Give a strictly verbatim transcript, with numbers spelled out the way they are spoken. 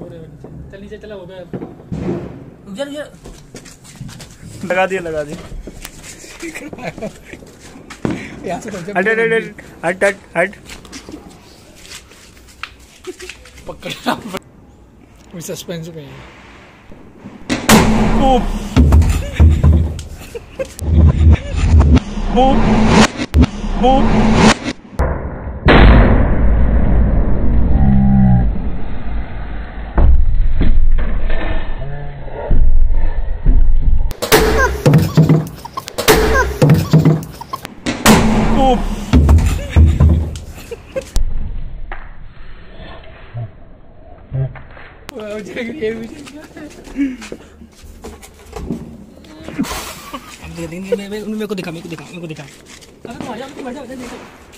चल नीचे चला हो गया। लगा दिया लगा दिया। हट हट हट हट हट पकड़ा सस्पेंस में है। मेरे को दिखा मेरे को दिखा मेरे को दिखा।